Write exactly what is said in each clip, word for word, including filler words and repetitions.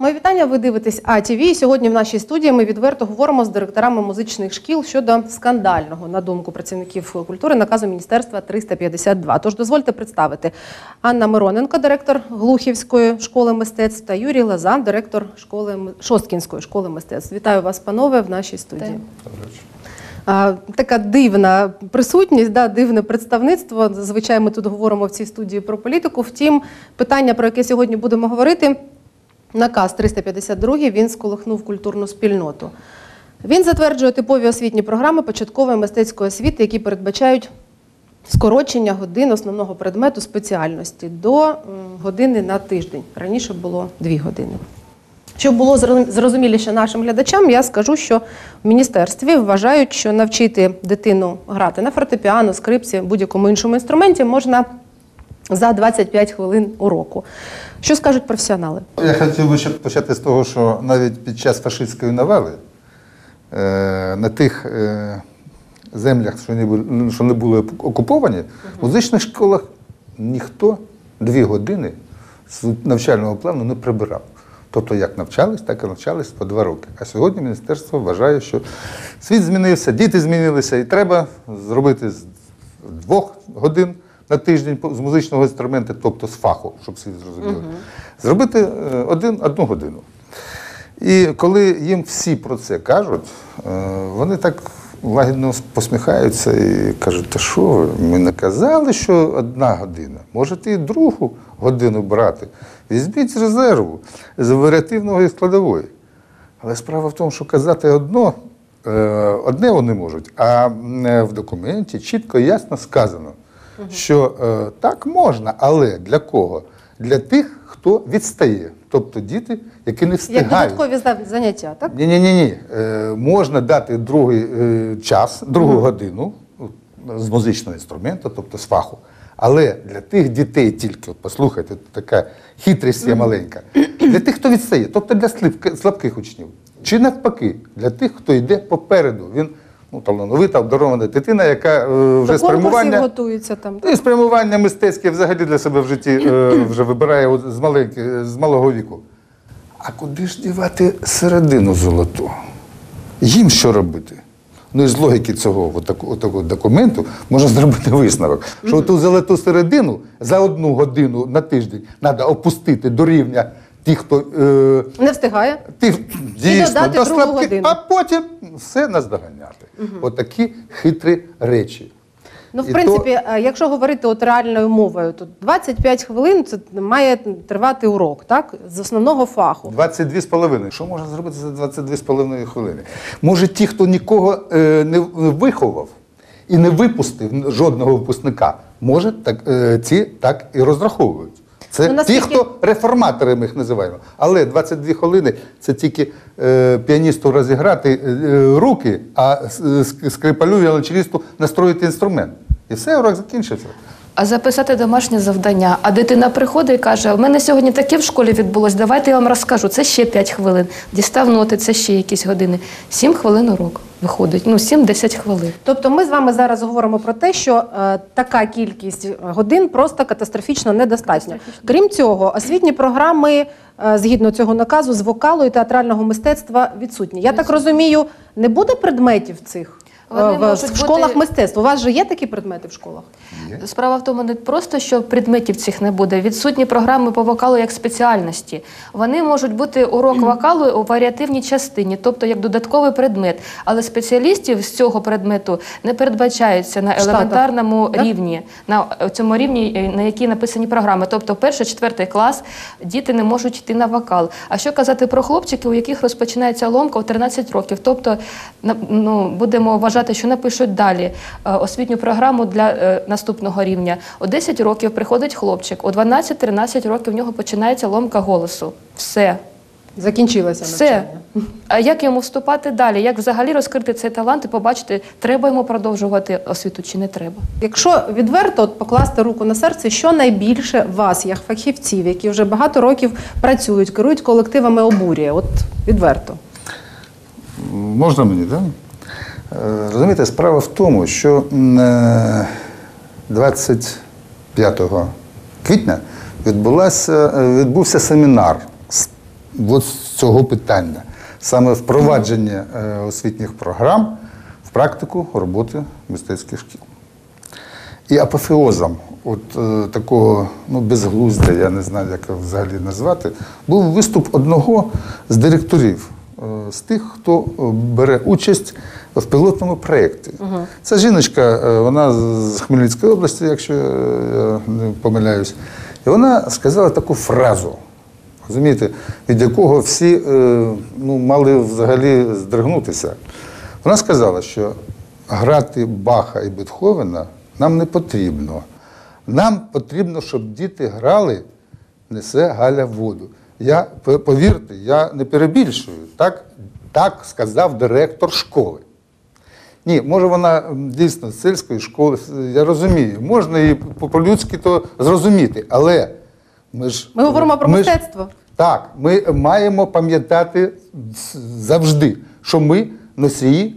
Мої вітання, ви дивитесь А Т В. Сьогодні в нашій студії ми відверто говоримо з директорами музичних шкіл щодо скандального, на думку працівників культури, наказу Міністерства триста п'ятдесят два. Тож дозвольте представити: Анна Мироненко, директор Глухівської школи мистецтв, та Юрій Лоза, директор школи, Шосткінської школи мистецтв. Вітаю вас, панове, в нашій студії. А, така дивна присутність, да, дивне представництво. Зазвичай ми тут говоримо в цій студії про політику. Втім, питання, про яке сьогодні будемо говорити, наказ триста п'ятдесят два, він сколихнув культурну спільноту. Він затверджує типові освітні програми початкової мистецької освіти, які передбачають скорочення годин основного предмету спеціальності до години на тиждень. Раніше було дві години. Щоб було зрозуміліше нашим глядачам, я скажу, що в міністерстві вважають, що навчити дитину грати на фортепіано, скрипці, будь-якому іншому інструменті можна за двадцять п'ять хвилин уроку. Що скажуть професіонали? Я хотів би почати з того, що навіть під час фашистської навали на тих землях, що не були окуповані, в музичних школах ніхто дві години з навчального плану не прибирав. Тобто як навчались, так і навчались по два роки. А сьогодні міністерство вважає, що світ змінився, діти змінилися, і треба зробити з двох годин на тиждень з музичного інструменту, тобто з фаху, щоб всі зрозуміли, угу. зробити один, одну годину. І коли їм всі про це кажуть, вони так лагідно посміхаються і кажуть: та що ви, ми не казали, що одна година, можете і другу годину брати. Візьміть з резерву, з варіативної складової. Але справа в тому, що казати одно, одне вони можуть, а в документі чітко і ясно сказано, угу. що так можна, але для кого? Для тих, хто відстає. Тобто діти, які не встигають. Як додаткові заняття, так? Ні-ні-ні. Можна дати другий час, другу угу. годину з музичного інструменту, тобто з фаху. Але для тих дітей тільки, от послухайте, така хитрість є маленька, для тих, хто відстає, тобто для слабких учнів. Чи навпаки, для тих, хто йде попереду. Він ну, талановита, обдарована дитина, яка е, вже спрямування, готується там. І спрямування мистецьке взагалі для себе в житті е, вже вибирає з, маленьки, з малого віку. А куди ж дівати середину золоту? Їм що робити? Ну і з логіки цього отак, отакого документу можна зробити висновок, що ту золоту середину за одну годину на тиждень треба опустити до рівня тих, хто е, не встигає, тих, дійсно, до слабких, а потім все наздоганяти. Угу. Отакі хитрі речі. Ну, в І принципі, то... якщо говорити от реальною мовою, то двадцять п'ять хвилин це має тривати урок, так? З основного фаху. двадцять дві з половиною. Що можна зробити за двадцять дві з половиною хвилини? Може, ті, хто нікого е, не виховав і не випустив жодного випускника, може, так, е, ці так і розраховують. Це ну, наскільки... ті, хто реформатори ми їх називаємо. Але двадцять дві хвилини – це тільки е, піаністу розіграти е, руки, а скрипалю, віолончелісту настроїти інструмент. І все, урок закінчився. А записати домашнє завдання. А дитина приходить і каже: в мене сьогодні таке в школі відбулось, давайте я вам розкажу. Це ще п'ять хвилин. Дістав ноти, це ще якісь години. сім хвилин урок виходить. Ну, сім-десять хвилин. Тобто ми з вами зараз говоримо про те, що е, така кількість годин просто катастрофічно недостатньо. Крім цього, освітні програми, е, згідно цього наказу, з вокалу і театрального мистецтва відсутні. Я так розумію, не буде предметів цих? В, в школах бути... мистецтв. У вас же є такі предмети в школах? Є. Справа в тому не просто, що предметів цих не буде. Відсутні програми по вокалу як спеціальності. Вони можуть бути урок вокалу у варіативній частині, тобто як додатковий предмет. Але спеціалістів з цього предмету не передбачаються на елементарному Штатах. рівні, на цьому рівні, на якій написані програми. Тобто перший-четвертий клас діти не можуть йти на вокал. А що казати про хлопчиків, у яких розпочинається ломка у тринадцять років? Тобто, ну, будемо вважати, що напишуть далі освітню програму для е, наступного рівня. У десять років приходить хлопчик, у дванадцять-тринадцять років в нього починається ломка голосу. Все. Закінчилося Все. навчання. А як йому вступати далі? Як взагалі розкрити цей талант і побачити, треба йому продовжувати освіту чи не треба? Якщо відверто от, покласти руку на серце, що найбільше вас, як фахівців, які вже багато років працюють, керують колективами, обурює? От відверто. Можна мені, так? Розумієте, справа в тому, що двадцять п'ятого квітня відбулася, відбувся семінар з от з цього питання. Саме впровадження е, освітніх програм в практику роботи мистецьких шкіл. І апофеозом от е, такого, ну, безглуздя, я не знаю, як його взагалі назвати, був виступ одного з директорів, е, з тих, хто е, бере участь в пілотному проєкті. Угу. Ця жіночка, е, вона з Хмельницької області, якщо я не помиляюсь, і вона сказала таку фразу, розумієте, від якого всі е, ну, мали взагалі здригнутися. Вона сказала, що грати Баха і Бетховена нам не потрібно. Нам потрібно, щоб діти грали «Несе Галя воду». Я, повірте, я не перебільшую. Так, так сказав директор школи. Ні, може вона дійсно з сільської школи, я розумію, можна і по-людськи то зрозуміти, але ми ж... Ми говоримо про ми мистецтво. Ж, так, ми маємо пам'ятати завжди, що ми носії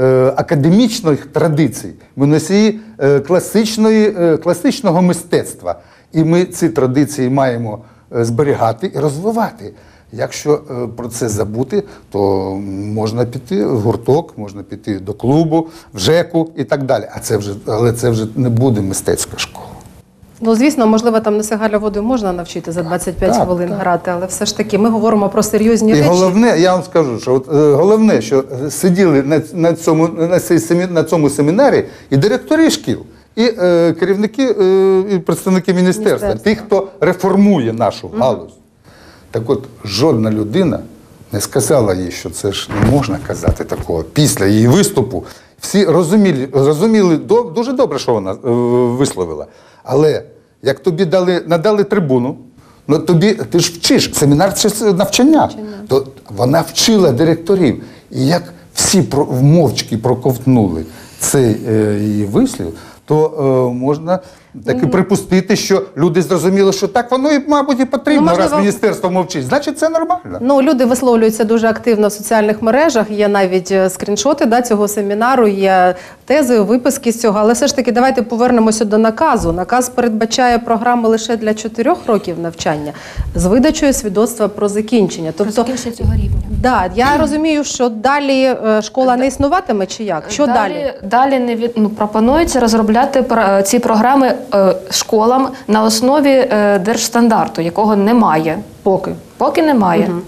академічних традицій, ми носії класичної, класичного мистецтва. І ми ці традиції маємо зберігати і розвивати. Якщо про це забути, то можна піти в гурток, можна піти до клубу, в ЖЕКу і так далі. А це вже, але це вже не буде мистецька школа. Ну, звісно, можливо, там «Несе Галя воду» можна навчити за двадцять п'ять так, хвилин так. грати, але все ж таки ми говоримо про серйозні І речі. головне, я вам скажу, що от, е, головне, що сиділи на, на, цьому, на, цей, семі- на цьому семінарі і директори шкіл, і е, керівники, е, і представники міністерства, Міністерства. ті, хто реформує нашу галузь. Так от, жодна людина не сказала їй, що це ж не можна казати такого. Після її виступу всі розуміли, розуміли до, дуже добре, що вона е, висловила. Але як тобі дали, надали трибуну, ну тобі, ти ж вчиш, семінар – це навчання. навчання. То вона вчила директорів. І як всі про, мовчки проковтнули цей е, її вислів, то е, можна таки припустити, що люди зрозуміли, що так воно, і, мабуть, і потрібно, Ну, можливо, раз міністерство мовчить. Значить, це нормально. Ну, люди висловлюються дуже активно в соціальних мережах, є навіть е, скріншоти да, цього семінару, є тези, виписки з цього, але все ж таки давайте повернемося до наказу. Наказ передбачає програми лише для чотирьох років навчання з видачею свідоцтва про закінчення. Про закінчення цього рівня. Да, я розумію, що далі е, школа не існуватиме чи як? Що далі? Далі не від, ну, пропонується розробляти про- ці програми е, школам на основі е, держстандарту, якого немає. Поки. Поки немає. Мгм.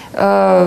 Е,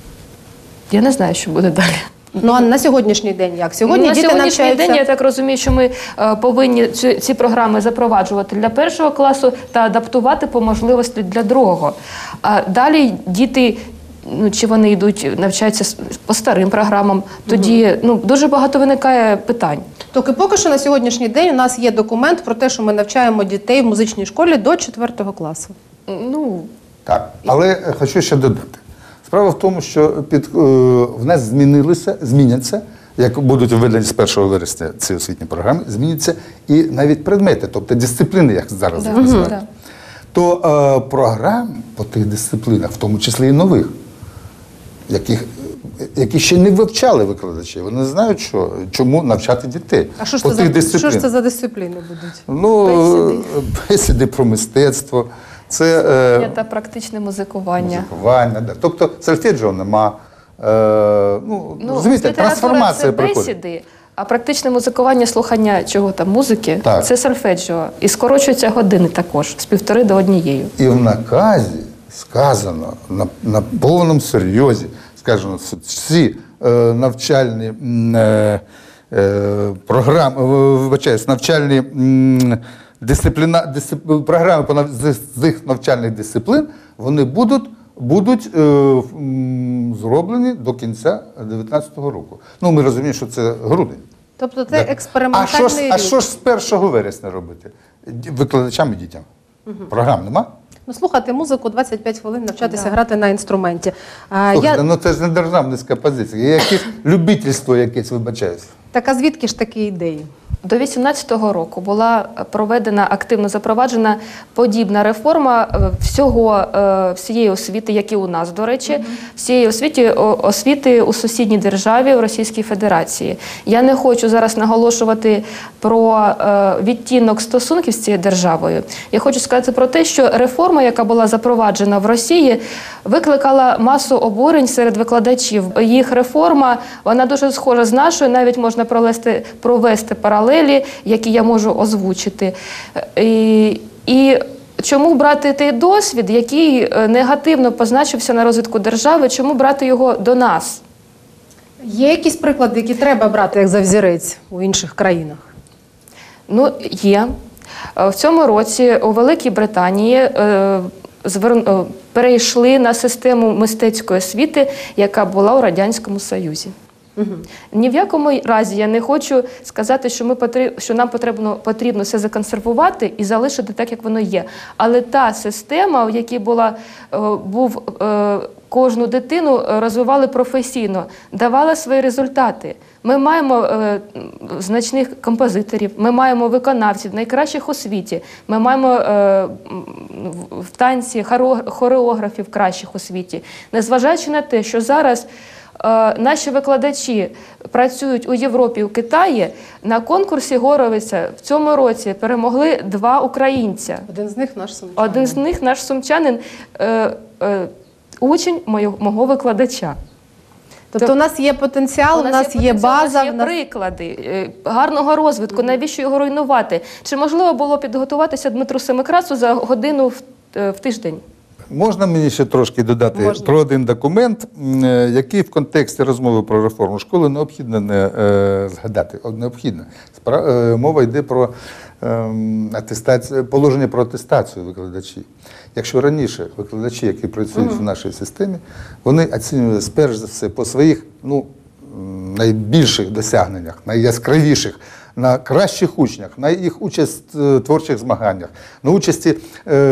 я не знаю, що буде далі. Ну, а на сьогоднішній день як? Сьогодні на діти сьогоднішній навчаються... день, я так розумію, що ми е, повинні ці, ці програми запроваджувати для першого класу та адаптувати по можливості для другого. А далі діти, ну, чи вони йдуть, навчаються с- по старим програмам, тоді ну, дуже багато виникає питань. Тільки поки що на сьогоднішній день у нас є документ про те, що ми навчаємо дітей в музичній школі до четвертого класу. Ну, Так, але е, хочу ще додати. Справа в тому, що під, е, в нас змінилися, зміняться, як будуть введені з першого вересня ці освітні програми, зміняться і навіть предмети, тобто дисципліни, як зараз їх Да, називають. да. То е, програм по тих дисциплінах, в тому числі і нових, яких, які ще не вивчали викладачі, вони не знають, що, чому навчати дітей А що ж, по це тих за, що дисциплінах. ж це за дисципліни будуть? Ну, Бесіди. бесіди про мистецтво, це е, та практичне музикування. музикування. Да. Тобто сольфеджіо нема. Е, ну, розумієте, література трансформація це приходить. бесіди, а практичне музикування, слухання чого там, музики, Так. це сольфеджіо. І скорочуються години також, з півтори до однієї. І в наказі сказано на, на повному серйозі, сказано, що ці е, навчальні м, е, е, програми, е, вибачаюсь, навчальні м, дисципліна, дисцип, програми по нав- з, з їх навчальних дисциплін, вони будуть, будуть е, м, зроблені до кінця дві тисячі дев'ятнадцятого року. Ну, ми розуміємо, що це грудень. Тобто це Так. А експериментальний що, ж, рік. а що ж з першого вересня робити? Ді- Викладачам і дітям. Програм нема? Ну, слухати музику, двадцять п'ять хвилин навчатися грати на інструменті. А, Слухайте, я... ну це ж не державницька позиція, є якесь любительство якесь, вибачаюсь. Так а звідки ж такі ідеї? До дві тисячі вісімнадцятого року була проведена, активно запроваджена подібна реформа всього, е, всієї освіти, як і у нас, до речі, mm-hmm. всієї освіти, освіти у сусідній державі, у Російській Федерації. Я не хочу зараз наголошувати про е, відтінок стосунків з цією державою. Я хочу сказати про те, що реформа, яка була запроваджена в Росії, викликала масу обурень серед викладачів. Їх реформа, вона дуже схожа з нашою, навіть можна провести, провести паралелі, які я можу озвучити. І, і чому брати той досвід, який негативно позначився на розвитку держави, чому брати його до нас? Є якісь приклади, які треба брати як за взірець у інших країнах? Ну, є. В цьому році у Великій Британії е, звер... перейшли на систему мистецької освіти, яка була у Радянському Союзі. Угу. Ні в якому разі я не хочу сказати, що, ми потріб... що нам потрібно, потрібно все законсервувати і залишити так, як воно є. Але та система, в якій була, був, кожну дитину розвивали професійно, давала свої результати. Ми маємо е, значних композиторів, ми маємо виконавців, найкращих у світі, ми маємо е, в танці хореографів кращих у світі. Незважаючи на те, що зараз е, наші викладачі працюють у Європі, у Китаї, на конкурсі Горовиця в цьому році перемогли два українця. Один з них наш сумчанин. Один з них наш сумчанин, е, е, учень мого, мого викладача. Тобто у нас є потенціал, у нас, у нас є, є база. У нас є нас... приклади гарного розвитку, mm-hmm. навіщо його руйнувати? Чи можливо було підготуватися Дмитру Семикрасу за годину в, в тиждень? Можна мені ще трошки додати Можна. про один документ, який в контексті розмови про реформу школи необхідно не е, згадати. Необхідно. Спра... Е, мова йде про е, атестацію, положення про атестацію викладачів. Якщо раніше викладачі, які працюють uh-huh. в нашій системі, вони оцінювалися перш за все по своїх ну, найбільших досягненнях, найяскравіших, на кращих учнях, на їх участь в творчих змаганнях, на участі е,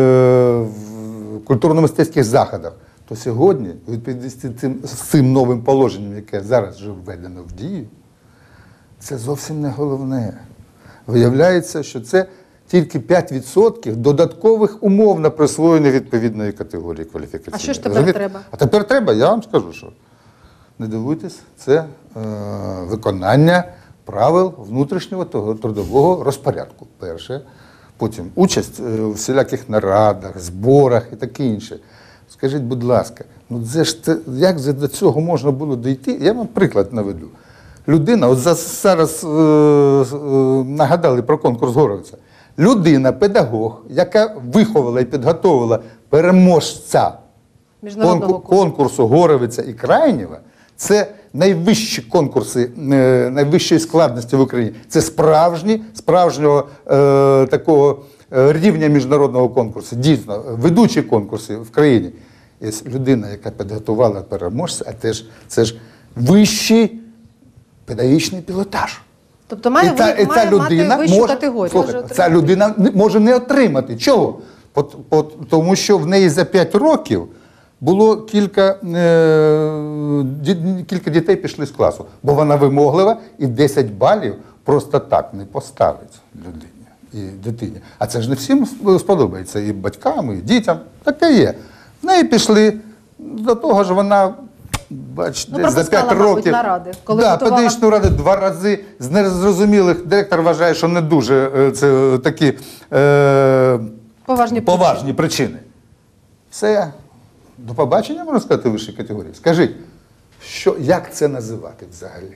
в культурно-мистецьких заходах, то сьогодні, у відповідності з цим новим положенням, яке зараз вже введено в дію, це зовсім не головне. Виявляється, що це тільки п'ять відсотків додаткових умов на присвоєння відповідної категорії кваліфікаційної. А що ж тепер треба? А тепер треба, я вам скажу, що не дивуйтесь, це е, виконання правил внутрішнього трудового розпорядку. Перше. Потім участь у всіляких нарадах, зборах і таке інше. Скажіть, будь ласка, ну це ж це, як же до цього можна було дійти? Я вам приклад наведу. Людина, от зараз е, е, нагадали про конкурс Горовиця. Людина, педагог, яка виховала і підготовила переможця конкурсу, конкурсу Горовиця і Крайнєва, це найвищі конкурси е, найвищої складності в Україні. Це справжні, справжнього е, такого рівня міжнародного конкурсу. Дійсно, ведучі конкурси в країні. Є людина, яка підготувала переможця, а теж, це ж вищий педагогічний пілотаж. Тобто має, і та, і має людина мати вищу може, категорію. Слухайте, ця людина може не отримати. Чого? От, от, тому що в неї за п'ять років було кілька, е, кілька дітей пішли з класу, бо вона вимоглива і десять балів просто так не поставить людині і дитині. А це ж не всім сподобається, і батькам, і дітям. Таке є. В неї пішли, до того ж вона, бачите, ну, за п'ять років. Наради, коли да, готувала... педагогічну раду два рази з незрозумілих. Директор вважає, що не дуже це такі е, поважні, поважні причини. причини. Все. До побачення, можна сказати, вищій категорії. Скажіть, що, як це називати взагалі?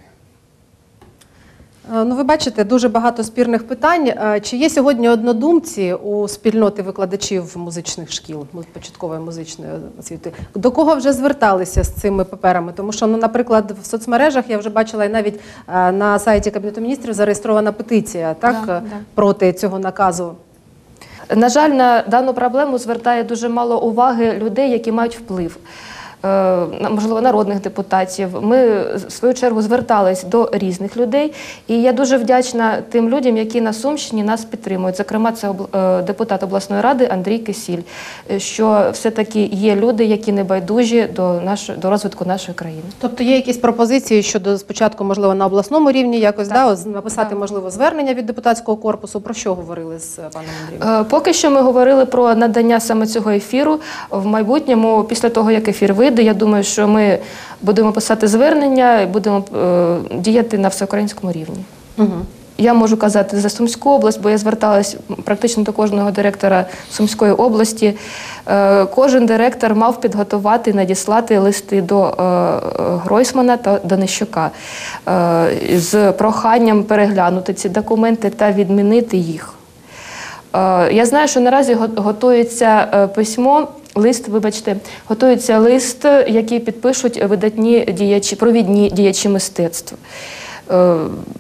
Ну, ви бачите, дуже багато спірних питань. Чи є сьогодні однодумці у спільноти викладачів музичних шкіл, початкової музичної освіти? До кого вже зверталися з цими паперами? Тому що, ну, наприклад, в соцмережах я вже бачила, і навіть на сайті Кабінету міністрів зареєстрована петиція, так, да, да. проти цього наказу. На жаль, на дану проблему звертає дуже мало уваги людей, які мають вплив. на- можливо, народних депутатів. Ми, в свою чергу, звертались до різних людей. І я дуже вдячна тим людям, які на Сумщині нас підтримують. Зокрема, це обл- е, депутат обласної ради Андрій Кисіль, е, що все-таки є люди, які не байдужі до, нашої, до розвитку нашої країни. Тобто є якісь пропозиції щодо спочатку, можливо, на обласному рівні якось Так. да, ось написати, Так. можливо, звернення від депутатського корпусу. Про що говорили з е, паном Андрієм? Е, Поки що ми говорили про надання саме цього ефіру. В майбутньому, після того, як ефір вийде, я думаю, що ми будемо писати звернення і будемо е, діяти на всеукраїнському рівні. Угу. Я можу казати за Сумську область, бо я зверталась практично до кожного директора Сумської області. Е, Кожен директор мав підготувати і надіслати листи до е, Гройсмана та Данищука е, з проханням переглянути ці документи та відмінити їх. Е, Я знаю, що наразі го- готується е, письмо, лист, вибачте, готується лист, який підпишуть видатні діячі, провідні діячі мистецтв. Е,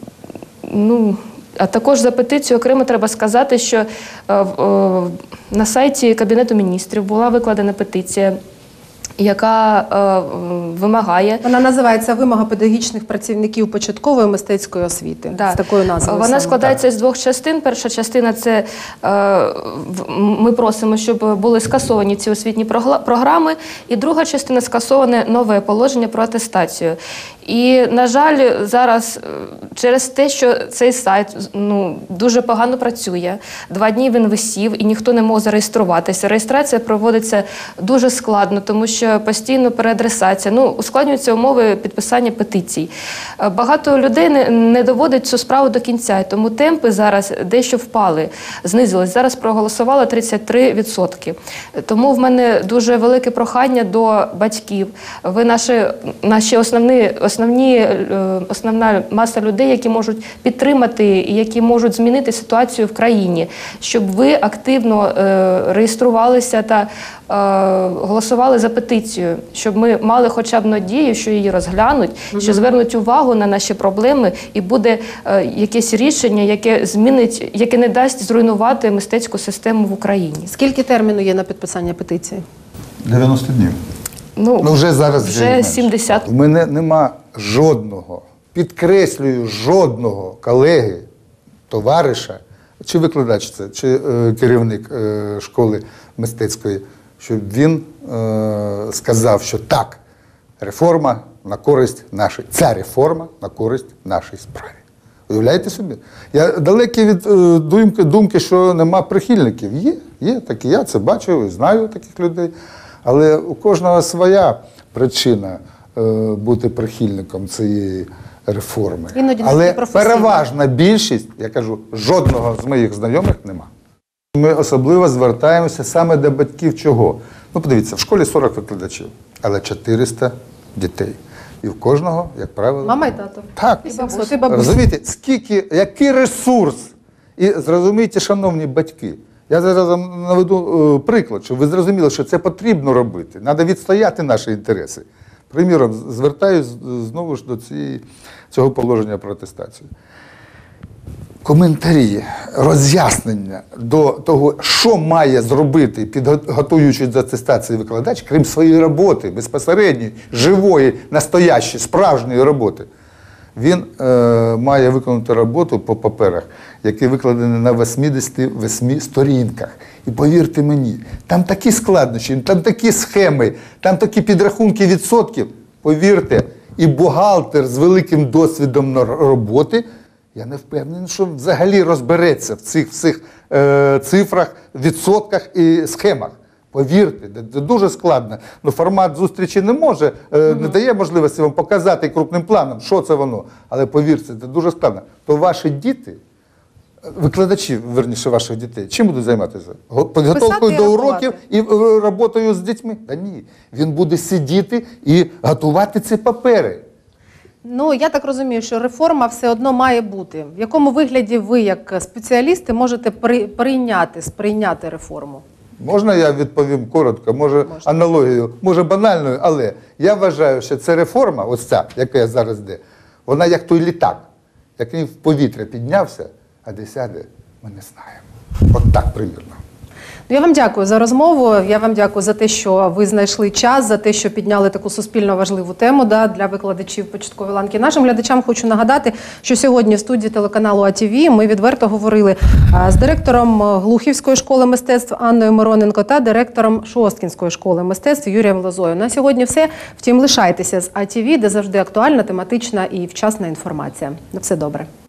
Ну, а також за петицію окремо треба сказати, що е, в- е, на сайті Кабінету міністрів була викладена петиція, яка е, вимагає. Вона називається «Вимога педагогічних працівників початкової мистецької освіти». Да. З такою назвою. Вона саме. складається з двох частин. Перша частина – це е, в- ми просимо, щоб були скасовані ці освітні прогла- програми, і друга частина – скасоване нове положення про атестацію. І, на жаль, зараз е, через те, що цей сайт ну, дуже погано працює, два дні він висів і ніхто не мог зареєструватися. Реєстрація проводиться дуже складно, тому що постійно переадресація, ну, ускладнюються умови підписання петицій. Е, Багато людей не, не доводить цю справу до кінця, і тому темпи зараз дещо впали, знизились. Зараз проголосувало тридцять три відсотки. Тому в мене дуже велике прохання до батьків. Ви наші, наші основні, основні, е, основна маса людей, які можуть підтримати і які можуть змінити ситуацію в країні, щоб ви активно е, реєструвалися та е, голосували за петицію, щоб ми мали хоча б надію, що її розглянуть, що звернуть увагу на наші проблеми і буде е, якесь рішення, яке змінить, яке не дасть зруйнувати мистецьку систему в Україні. Скільки терміну є на підписання петиції? дев'яносто днів. Ну, Ну, вже зараз вже менше. сімдесят. У мене нема жодного, підкреслюю, жодного колеги, товариша, чи викладач це, чи е, керівник е, школи мистецької, щоб він е, сказав, що так, реформа на користь нашої, ця реформа на користь нашій справі. Уявляєте собі? Я далекий від е, думки, думки, що нема прихильників. Є, є, так і я це бачу, знаю таких людей. Але у кожного своя причина е, бути прихильником цієї реформи. Іноді Але настільки професійно. переважна більшість, я кажу, жодного з моїх знайомих нема. Ми особливо звертаємося саме до батьків чого? Ну, подивіться, в школі сорок викладачів, але чотириста дітей. І в кожного, як правило, Мама і тато. так. І бабуся. І бабуся. Розумієте, скільки, який ресурс? І зрозумійте, шановні батьки, я зараз вам наведу е, приклад, щоб ви зрозуміли, що це потрібно робити. Треба відстояти наші інтереси. Приміром, звертаюся знову ж до цієї, цього положення про атестацію. Коментарі, роз'яснення до того, що має зробити, підготуючи до атестації викладач, крім своєї роботи, безпосередньої, живої, настоящої, справжньої роботи. Він е, має виконати роботу по паперах, які викладені на вісімдесят восьми сторінках. І повірте мені, там такі складнощі, там такі схеми, там такі підрахунки відсотків. Повірте, і бухгалтер з великим досвідом на роботи, я не впевнений, що взагалі розбереться в цих всіх е, цифрах, відсотках і схемах. Повірте, це дуже складно. Ну, формат зустрічі не може, е, не дає можливості вам показати крупним планом, що це воно. Але повірте, це дуже складно. То ваші діти, викладачі, верніше, ваших дітей, чим будуть займатися? Го- Підготовкою Писати і до рахувати. уроків і е, роботою з дітьми? Та ні. Він буде сидіти і готувати ці папери. Ну, я так розумію, що реформа все одно має бути. В якому вигляді ви, як спеціалісти, можете при- прийняти, сприйняти реформу? Можна я відповім коротко, може Можна. аналогію, може банальною, але я вважаю, що ця реформа, ось ця, яка я зараз йде, вона як той літак, як він в повітря піднявся, а де сяде, ми не знаємо. От так примірно. Ну, я вам дякую за розмову. Я вам дякую за те, що ви знайшли час, за те, що підняли таку суспільно важливу тему да, для викладачів початкової ланки. Нашим глядачам хочу нагадати, що сьогодні в студії телеканалу А Т В ми відверто говорили з директором Глухівської школи мистецтв Анною Мироненко та директором Шосткінської школи мистецтв Юрієм Лозою. На сьогодні все. Втім, лишайтеся з А Т В, де завжди актуальна, тематична і вчасна інформація. На все добре.